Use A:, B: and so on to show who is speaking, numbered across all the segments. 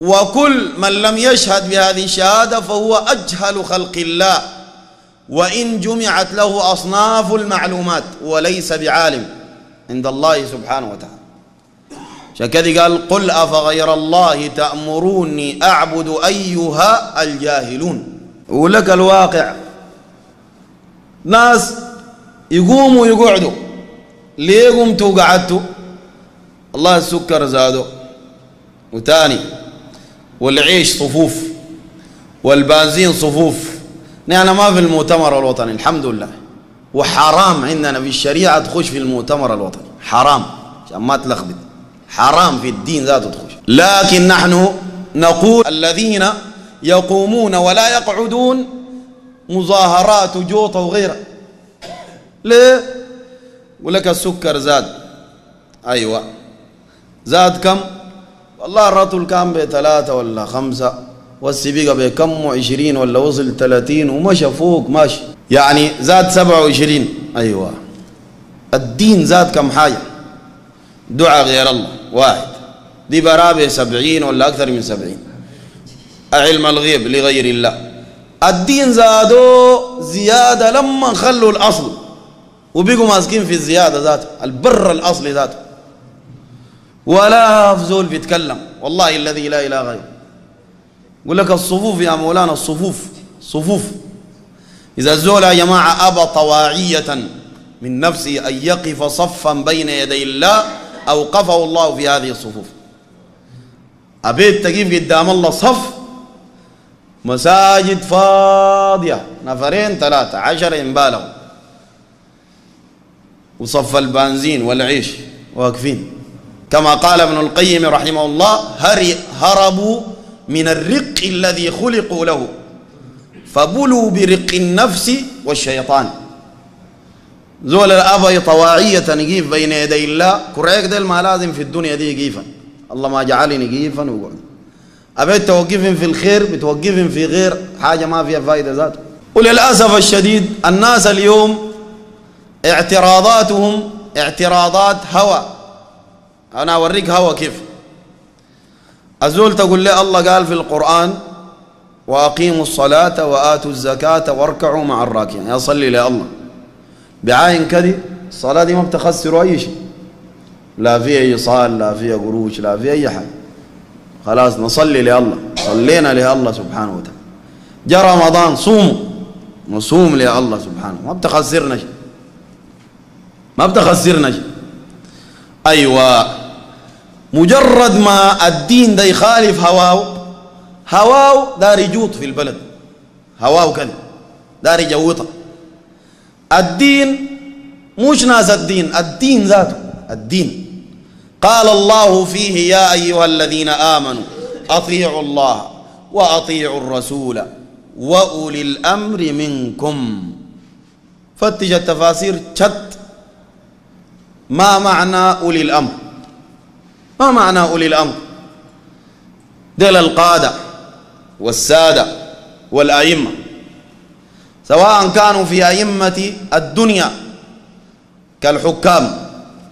A: وكل من لم يشهد بهذه الشهادة فهو أجهل خلق الله، وإن جمعت له أصناف المعلومات وليس بعالم عند الله سبحانه وتعالى. شكذا قال قل أفغير الله تأمروني أعبد أيها الجاهلون. ولك الواقع ناس يقوموا يقعدوا، ليه قمتوا وقعدتوا؟ الله السكر زادوا، وتاني والعيش صفوف والبنزين صفوف. نحن ما في المؤتمر الوطني الحمد لله، وحرام عندنا في الشريعة تخش في المؤتمر الوطني، حرام عشان ما تلخبط، حرام في الدين ذاته تخش. لكن نحن نقول الذين يقومون ولا يقعدون مظاهرات وجوطة وغيرها. ليه؟ يقول لك السكر زاد. أيوة زاد كم؟ والله الرطل كان ب3 ولا 5 والسبيقة بكم 20 ولا وصل 30 ومشى فوق ماشي، يعني زاد 27. أيوة الدين زاد كم حاجة؟ دعاء غير الله واحد، دي برابة 70 ولا أكثر من 70. علم الغيب لغير الله. الدين زادوا زيادة لما خلوا الأصل وبيقوا ماسكين في الزيادة ذاته، البر الأصلي ذاته، ولا فزول بيتكلم والله الذي لا إله غيره. يقول لك الصفوف يا مولانا، الصفوف صفوف. إذا الزول يا جماعة أبى طواعية من نفسه أن يقف صفا بين يدي الله أوقفه الله في هذه الصفوف. أبيت تقيف قدام الله صف، مساجد فاضية 2 3 10 ينبالغوا، وصف البنزين والعيش واقفين. كما قال ابن القيم رحمه الله هربوا من الرق الذي خلقوا له فبلوا برق النفس والشيطان. زول الأبي طواعية يقيف بين يدي الله كريك ديل ما لازم في الدنيا دي يقيفا، الله ما جعلني يقيفا وقعد. أبيت توقفهم في الخير بتوقفهم في غير حاجة ما فيها فائدة ذاته. وللأسف الشديد الناس اليوم اعتراضاتهم اعتراضات هوى. أنا أوريك هوى كيف. الزول تقول لي الله قال في القرآن وأقيموا الصلاة وآتوا الزكاة واركعوا مع الراكعين، يصلي لله بعين كذي. الصلاة دي ما بتخسروا أي شيء، لا فيها إيصال لا فيها قروش لا فيها أي حاجة، خلاص نصلي لله، صلينا لله سبحانه وتعالى. جاء رمضان صوموا نصوم لله سبحانه، ما بتخسرنا شيء، ما بتخسرنا شيء. أيوة مجرد ما الدين ده يخالف هواو دار يجوط في البلد، هواو كذا دار يجوطه. الدين مش ناس الدين ذاته الدين. قال الله فيه يا أيها الذين آمنوا أطيعوا الله وأطيعوا الرسول وأولي الأمر منكم. فتش التفاسير شت ما معنى أولي الأمر، ما معنى أولي الأمر؟ دول القادة والسادة والأئمة، سواء كانوا في أئمة الدنيا كالحكام.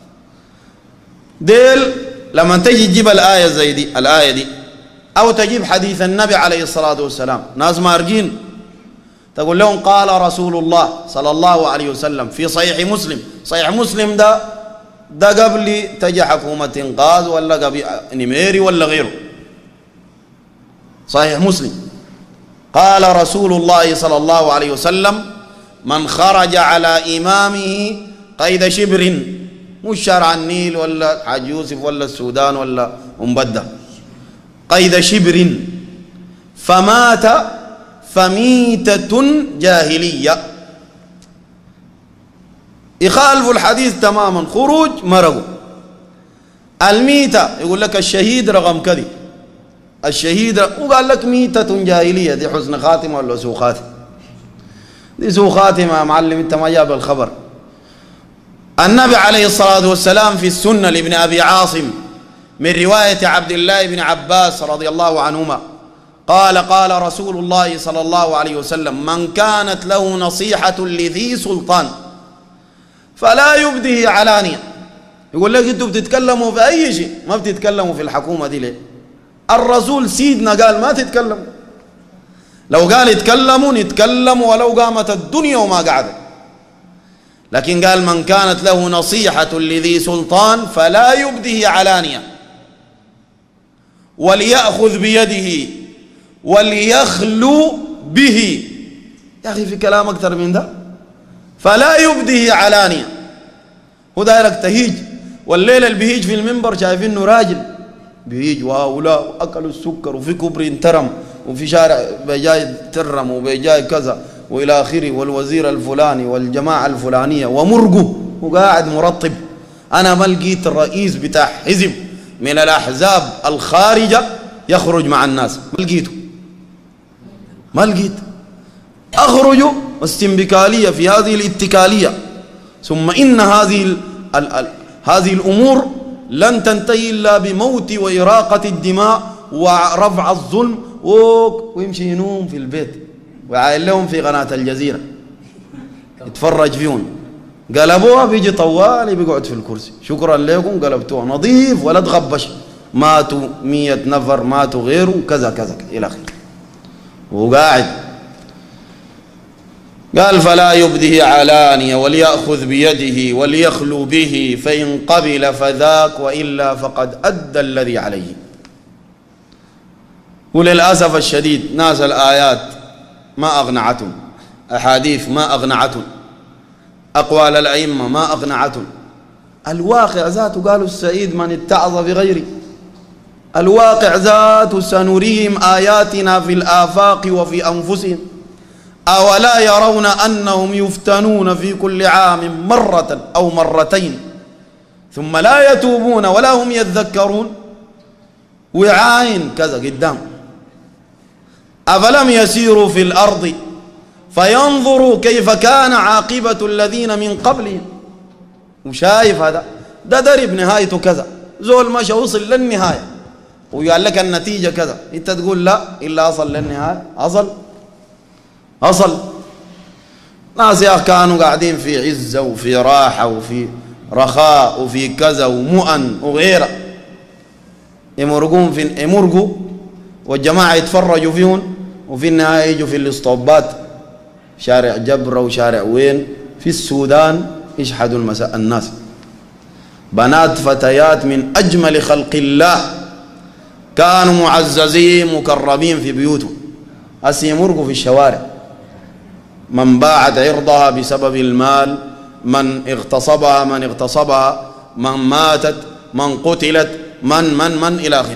A: ديل لما تجي تجيب الآية زي دي الآية دي أو تجيب حديث النبي عليه الصلاة والسلام، ناس مارجين تقول لهم قال رسول الله صلى الله عليه وسلم في صحيح مسلم. صحيح مسلم ده قبل تجي حكومة إنقاذ ولا قبل نميري ولا غيره. صحيح مسلم قال رسول الله صلى الله عليه وسلم من خرج على إمامه قيد شبر، مش شارع النيل ولا حاج يوسف ولا السودان ولا مبدة، قيد شبر فمات فميتة جاهلية. يخالف الحديث تماما، خروج مرقوا. الميتة يقول لك الشهيد رقم كذي، الشهيد وقال لك ميتة جاهلية، دي حسن خاتمة ولا سوء خاتمة؟ دي سوء خاتمة يا معلم، انت ما جاب الخبر. النبي عليه الصلاة والسلام في السنة لابن أبي عاصم من رواية عبد الله بن عباس رضي الله عنهما قال قال رسول الله صلى الله عليه وسلم من كانت له نصيحة لذي سلطان فلا يبده علانية. يقول لك انتوا بتتكلموا في أي شيء، ما بتتكلموا في الحكومة دي ليه؟ الرسول سيدنا قال ما تتكلموا، لو قال يتكلموا نتكلموا ولو قامت الدنيا وما قعدت، لكن قال من كانت له نصيحة لذي سلطان فلا يبده علانية وليأخذ بيده وليخلو به. يا أخي في كلام أكثر من ده؟ فلا يبده علانية، هو دايرك تهيج، والليلة اللي بيهيج في المنبر شايفينه راجل بيهيج، وهؤلاء أكلوا السكر وفي كبر انترم وفي شارع بيجاي ترم وبيجاي كذا وإلى آخره، والوزير الفلاني والجماعة الفلانية ومرقه وقاعد مرطب. أنا ما لقيت الرئيس بتاع حزب من الأحزاب الخارجة يخرج مع الناس، ما لقيت أخرجوا استنبكالية في هذه الاتكالية. ثم إن هذه الأمور لن تنتهي إلا بموت وإراقة الدماء ورفع الظلم، ويمشي ينوم في البيت ويعاين لهم في قناة الجزيرة يتفرج فيهم. قلبوها بيجي طوالي بيقعد في الكرسي، شكرا لكم قلبتوها نظيف ولا تغبش، ماتوا 100 نفر ماتوا غيره كذا كذا إلى آخره، وقاعد. قال فلا يبده علانية وليأخذ بيده وليخلو به، فإن قبل فذاك وإلا فقد أدى الذي عليه. وللأسف الشديد ناس الآيات ما أغنعتهم، أحاديث ما أغنعتهم، أقوال الأئمة ما أغنعتهم، الواقع ذاته قالوا السعيد من اتعظ بغيره، الواقع ذاته سنريهم آياتنا في الآفاق وفي أنفسهم أولا يرون أنهم يفتنون في كل عام مرة أو مرتين ثم لا يتوبون ولا هم يذكرون، وعاين كذا قدام. أفلم يسيروا في الأرض فينظروا كيف كان عاقبة الذين من قبلهم، وشايف هذا ده درب نهايته كذا، زول مشى وصل للنهاية وقال لك النتيجة كذا، انت تقول لا إلا أصل للنهاية. أصل ناس يا كانوا قاعدين في عزة وفي راحة وفي رخاء وفي كذا ومؤن وغيره، يمرقوا والجماعة يتفرجوا فيهم، وفي النهاية يجوا في الاسطوبات شارع جبرة وشارع وين في السودان يشحدوا المساء الناس، بنات فتيات من أجمل خلق الله كانوا معززين مكرمين في بيوتهم، هسه يمرقوا في الشوارع، من باعت عرضها بسبب المال، من اغتصبها، من ماتت، من قتلت، من إلى آخره.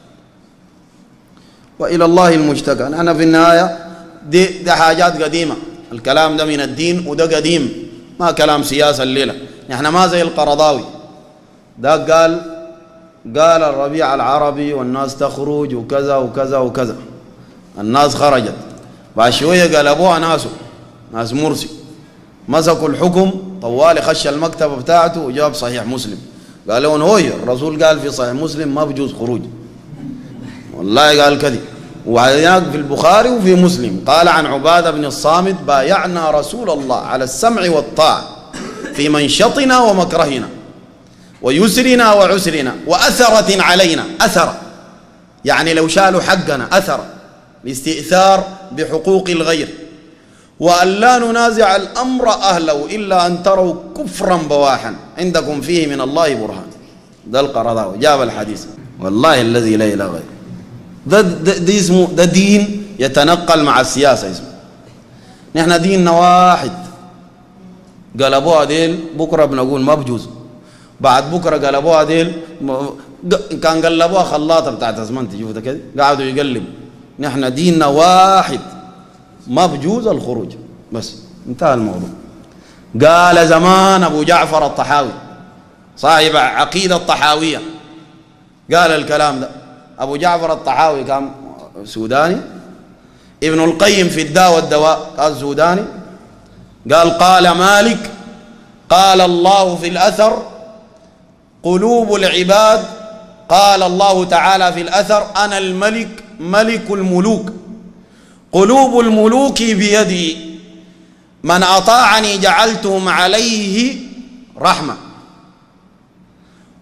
A: وإلى الله المشتكى. نحن في النهاية دي حاجات قديمة، الكلام ده من الدين وده قديم، ما كلام سياسة الليلة. نحن ما زي القرضاوي ده قال الربيع العربي والناس تخرج وكذا وكذا وكذا، الناس خرجت، بعد شوية قلبوها ناس مرسي، مسكوا الحكم طوالي، خش المكتبة بتاعته وجاب صحيح مسلم، قال لهم هوي الرسول قال في صحيح مسلم ما بجوز خروج، والله قال كذي. وهناك في البخاري وفي مسلم قال عن عبادة بن الصامت بايعنا رسول الله على السمع والطاعة في منشطنا ومكرهنا ويسرنا وعسرنا وأثرة علينا، أثر يعني لو شالوا حقنا، أثر الاستئثار بحقوق الغير، وأن لا ننازع الأمر أهله إلا أن تروا كفرا بواحا عندكم فيه من الله برهان. ده القرضاوي جاب الحديث، والله الذي لا إله غيره. ده اسمه ده دين يتنقل مع السياسة اسمه. نحن ديننا واحد، قلبوها ديل بكرة بنقول ما بجوز، بعد بكرة قلبوها ديل كان قلبوها خلاطة بتاعت اسمنت شوفوا ده كده قعدوا يقلبوا. نحن ديننا واحد ما بجوز الخروج، بس انتهى الموضوع. قال زمان أبو جعفر الطحاوي صاحب عقيدة الطحاوية قال الكلام ده. أبو جعفر الطحاوي كان سوداني، ابن القيم في الداء والدواء قال سوداني، قال مالك قال الله في الأثر قلوب العباد، قال الله تعالى في الأثر أنا الملك ملك الملوك، قلوب الملوك بيدي، من أطاعني جعلتهم عليه رحمة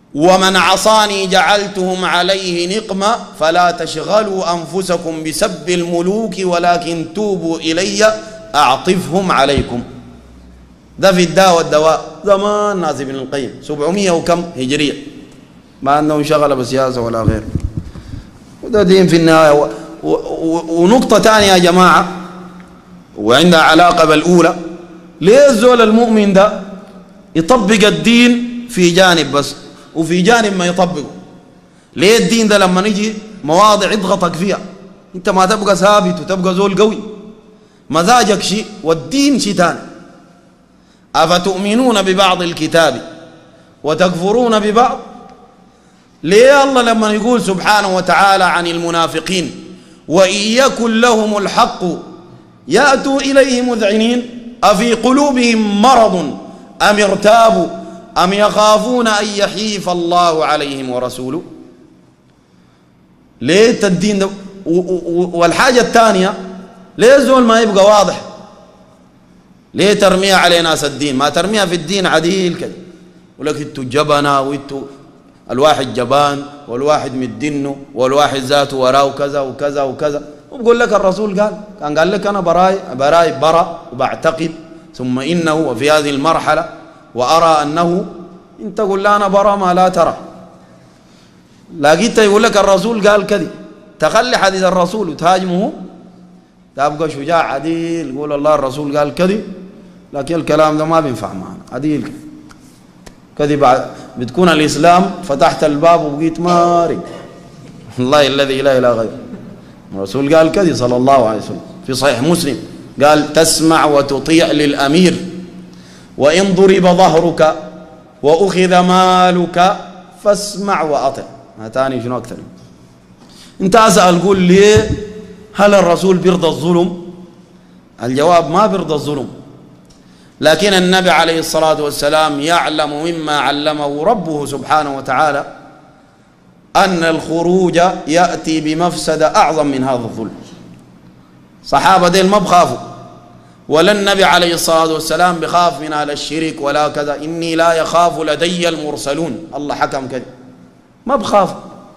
A: ومن عصاني جعلتهم عليه نقمة فلا تشغلوا أنفسكم بسب الملوك ولكن توبوا إلي أعطفهم عليكم. ده في الداء والدواء زمان ناس ابن القيم 700 وكم هجرية، ما عندهم شغلة بالسياسة ولا غير، وده دين في النهاية. ونقطة ثانية يا جماعة وعندها علاقة بالأولى، ليه الزول المؤمن ده يطبق الدين في جانب بس وفي جانب ما يطبقه؟ ليه الدين ده لما نجي مواضع يضغطك فيها انت ما تبقى ثابت وتبقى زول قوي، مزاجك شيء والدين شيء ثاني. أفتؤمنون ببعض الكتاب وتكفرون ببعض؟ ليه الله لما يقول سبحانه وتعالى عن المنافقين وإن يكن لهم الحق يأتوا إليه مذعنين أفي قلوبهم مرض أم ارتابوا أم يخافون أن يحيف الله عليهم ورسوله؟ ليه الدين ده؟ والحاجة الثانية، ليه الزول ما يبقى واضح؟ ليه ترميها على ناس الدين؟ ما ترميها في الدين عديل كده، ولك انتوا جبنا وانتوا الواحد جبان والواحد مدينه والواحد ذاته وراه كذا وكذا وكذا، وبقول لك الرسول قال لك انا براي برا وبعتقد ثم انه وفي هذه المرحله وارى انه، انت تقول لا انا برا ما لا ترى، لقيت يقول لك الرسول قال كذا، تخلي حديث الرسول وتهاجمه، تبقى شجاع عديل يقول الله الرسول قال كذا، لكن الكلام ده ما بينفع معنا عديل كذا. بعد بتكون الاسلام فتحت الباب وبقيت ماري الله الذي لا اله غيره. الرسول قال كذا صلى الله عليه وسلم في صحيح مسلم، قال تسمع وتطيع للامير وان ضرب ظهرك واخذ مالك فاسمع واطع. هاتاني شنو اكثر؟ انت اسال قول لي هل الرسول بيرضى الظلم؟ الجواب ما بيرضى الظلم، لكن النبي عليه الصلاة والسلام يعلم مما علمه ربه سبحانه وتعالى أن الخروج يأتي بمفسدة أعظم من هذا الظلم. صحابة ديل ما بخافوا، ولا النبي عليه الصلاة والسلام بخاف من أهل الشرك ولا كذا، إني لا يخاف لدي المرسلون، الله حكم كذا ما بخافوا.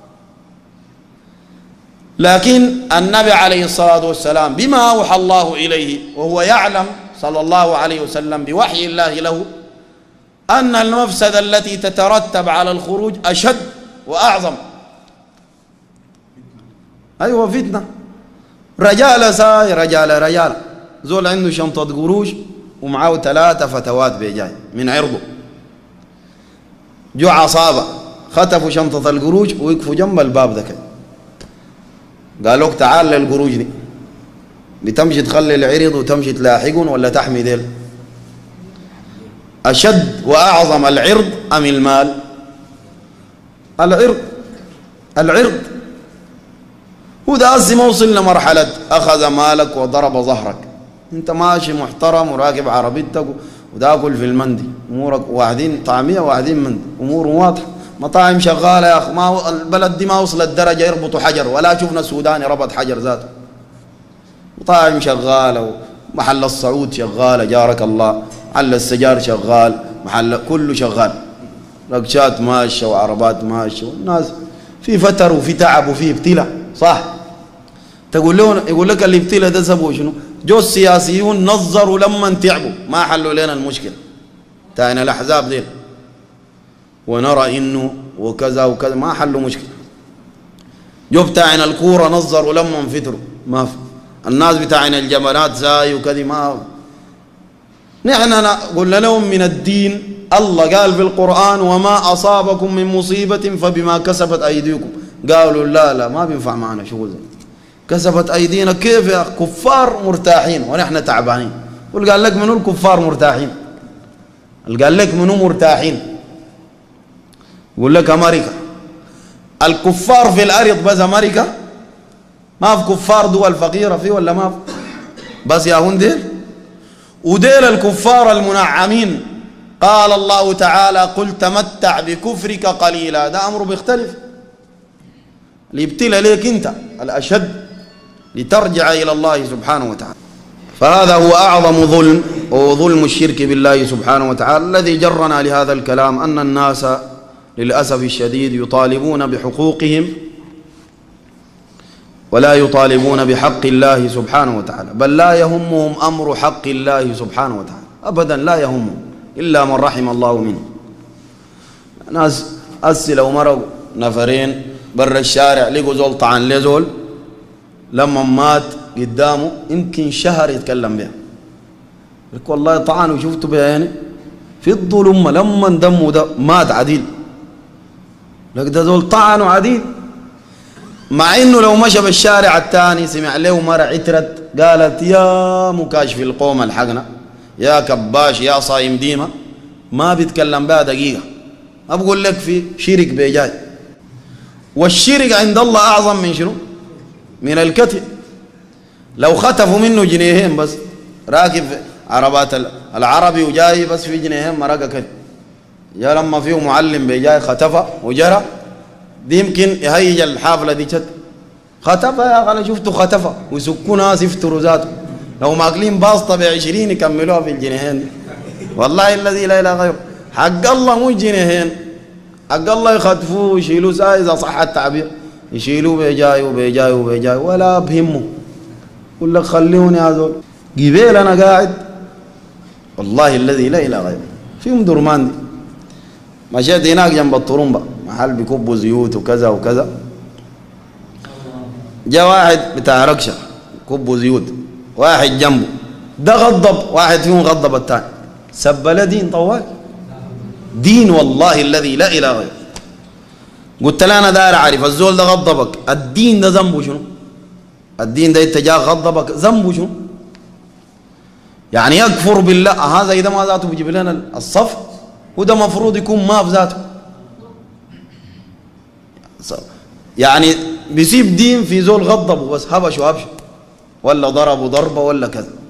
A: لكن النبي عليه الصلاة والسلام بما أوحى الله إليه وهو يعلم صلى الله عليه وسلم بوحي الله له أن المفسدة التي تترتب على الخروج أشد وأعظم. أيوة فتنة، رجال ساي رجال زول عنده شنطة قروش ومعاه 3 فتوات بيجاي من عرضه، جو عصابة خطفوا شنطة القروش ويقفوا جنب الباب ذاك، قالوا لك تعال للقروش دي، بتمشي تخلي العرض وتمشي تلاحقهم ولا تحمي ديل؟ أشد وأعظم العرض أم المال؟ العرض هو ده. أزي ما وصلنا مرحلة أخذ مالك وضرب ظهرك، أنت ماشي محترم وراكب عربيتك وتاكل في المندي، أمورك واحدين طعمية واحدين مندي، أمور واضحة، مطاعم شغالة يا أخي، ما البلد دي ما وصلت درجة يربطوا حجر، ولا شفنا السوداني ربط حجر ذاته. مطاعم شغالة ومحل الصعود شغالة جارك الله، محل السجار شغال، محل كله شغال، رقشات ماشية وعربات ماشية، والناس في فتر وفي تعب وفي ابتلاء، صح؟ تقول له يقول لك الابتلاء ده سببه شنو؟ جو السياسيون نظروا لما تعبوا ما حلوا لنا المشكلة تاعنا الأحزاب ديل، ونرى إنه وكذا وكذا ما حلوا مشكلة. جو بتاعنا الكورة نظروا لما انفتروا ما في، الناس بتاعنا الجمالات زاي وكذا ما. نحن قلنا لهم من الدين، الله قال في القرآن وما أصابكم من مصيبة فبما كسبت أيديكم، قالوا لا ما بينفع معنا شغل زي كسبت أيدينا. كيف يا كفار مرتاحين ونحن تعبانين؟ قل قال لك منو الكفار مرتاحين؟ قال لك منو مرتاحين؟ يقول لك أمريكا. الكفار في الأرض بس أمريكا؟ ما في كفار دول فقيرة فيه ولا ما في؟ بس يا هون ديل وديل الكفار المنعمين. قال الله تعالى قل تمتع بكفرك قليلا، ده أمره بيختلف. ليبتلى ليك أنت الأشد لترجع إلى الله سبحانه وتعالى. فهذا هو أعظم ظلم، وهو ظلم الشرك بالله سبحانه وتعالى الذي جرنا لهذا الكلام، أن الناس للأسف الشديد يطالبون بحقوقهم ولا يطالبون بحق الله سبحانه وتعالى، بل لا يهمهم أمر حق الله سبحانه وتعالى أبدا، لا يهمهم إلا من رحم الله منه. ناس أسئلة ومروا نفرين برا الشارع لقوا زول طعن لزول، لما مات قدامه يمكن شهر يتكلم بها، يقول والله طعن وشفته بعيني في الظلم لما دمه ده مات عديل، لك ده زول طعن عديل، مع انه لو مشى بالشارع الثاني سمع له مرة عترت قالت يا مكاشف القوم الحقنا، يا كباش، يا صايم ديمة، ما بيتكلم بها دقيقة. أقول لك في شرك بيجاي، والشرك عند الله أعظم من شنو؟ من الكتب. لو خطفوا منه جنيهين بس، راكب عربات العربي وجاي بس في جنيهين مرقة كده، يا لما فيه معلم بيجاي خطفه وجرى، دي يمكن يهيج الحافلة دي شد خطفه. يا أخي أنا شفته خطفه ويسكوا ناس يفتروا ذاته، لو ماكلين باسطة ب20 يكملوها في الجنيهين دي، والله الذي لا إله غيره. حق الله مش جنيهين، حق الله يخطفوه ويشيلوه ساعة إذا صح التعبير، يشيلوه بيجاي وبيجاي وبيجاي ولا بهمه، يقول لك خليوني هذول قبيل أنا قاعد، والله الذي لا إله غيره. في درمان دي مشيت هناك جنب الطرمبة محل بيكبوا زيوت وكذا وكذا، جاء واحد بتاع ركشة كبوا زيوت، واحد جنبه ده غضب، واحد فيهم غضب الثاني، سب له دين طوال دين، والله الذي لا إله غيره. قلت له أنا داير أعرف الزول ده غضبك، الدين ده ذنبه شنو؟ الدين ده أنت جاء غضبك ذنبه شنو؟ يعني يكفر بالله، هذا إذا ما ذاته بيجيب لنا الصف، وده مفروض يكون ما في ذاته، يعني بيسيب دين في زول غضبه بس هبش وهبش، ولا ضربه ضربه ولا كذا.